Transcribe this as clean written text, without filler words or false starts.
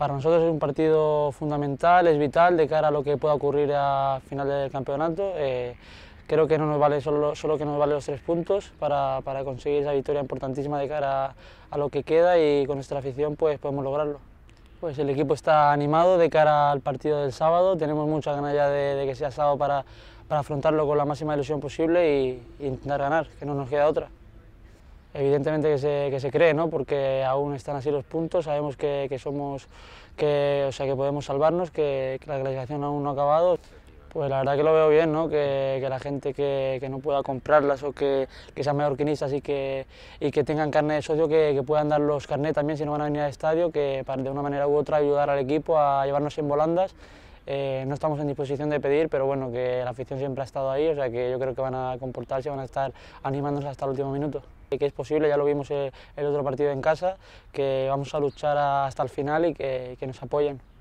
Para nosotros es un partido fundamental, es vital de cara a lo que pueda ocurrir a final del campeonato. Creo que no nos vale solo que nos vale los 3 puntos para conseguir esa victoria importantísima de cara a lo que queda y con nuestra afición pues podemos lograrlo. Pues el equipo está animado de cara al partido del sábado, tenemos muchas ganas ya de que sea sábado para afrontarlo con la máxima ilusión posible e intentar ganar, que no nos queda otra. Evidentemente que se cree, ¿no? Porque aún están así los puntos, sabemos que podemos salvarnos, que la clasificación aún no ha acabado. Pues la verdad que lo veo bien, ¿no? Que la gente que no pueda comprarlas o que sean mallorquinistas y que tengan carnet de socio, que puedan dar los carnets también si no van a venir al estadio, que de una manera u otra ayudar al equipo a llevarnos en volandas. No estamos en disposición de pedir, pero bueno, que la afición siempre ha estado ahí, o sea que yo creo que van a comportarse, van a estar animándonos hasta el último minuto. Que es posible, ya lo vimos el otro partido en casa, que vamos a luchar hasta el final y que nos apoyen.